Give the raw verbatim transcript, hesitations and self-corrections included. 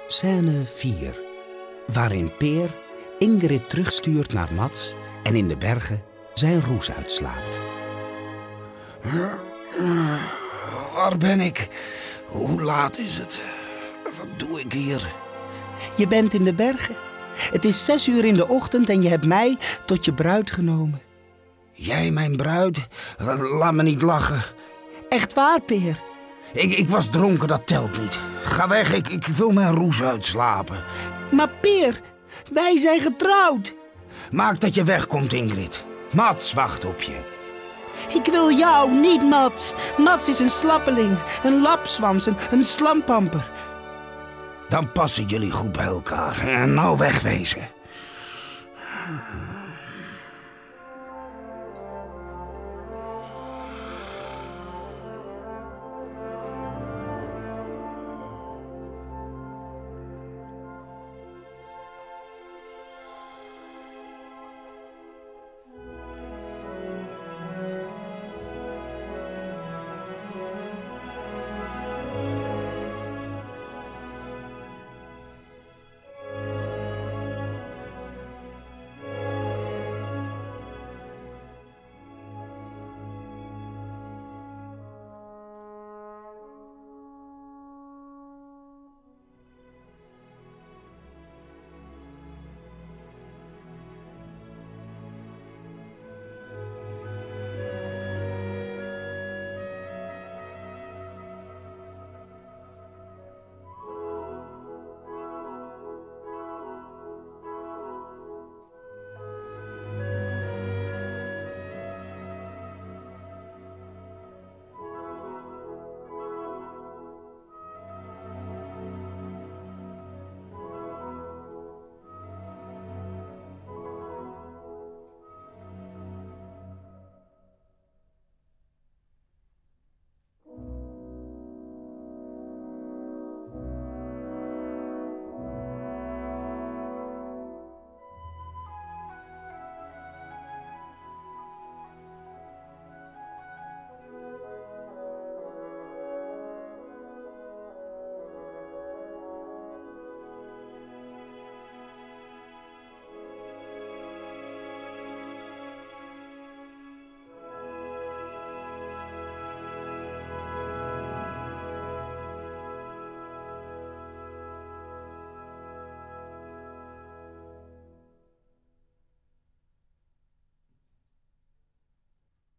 Scène vier, waarin Peer Ingrid terugstuurt naar Mats en in de bergen zijn roes uitslaapt. Waar ben ik? Hoe laat is het? Wat doe ik hier? Je bent in de bergen. Het is zes uur in de ochtend en je hebt mij tot je bruid genomen. Jij mijn bruid? Laat me niet lachen. Echt waar, Peer? Ik, ik was dronken, dat telt niet. Ga weg, ik, ik wil mijn roes uitslapen. Maar Peer, wij zijn getrouwd. Maak dat je wegkomt, Ingrid. Mats wacht op je. Ik wil jou, niet Mats. Mats is een slappeling, een lapswans, een, een slampamper. Dan passen jullie goed bij elkaar. En nou wegwezen.